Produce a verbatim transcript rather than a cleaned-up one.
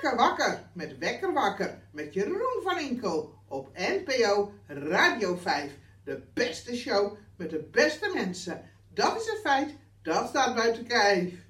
Wakker wakker met Wekker Wakker met Jeroen van Inkel op N P O Radio vijf. De beste show met de beste mensen. Dat is een feit, dat staat buiten kijf.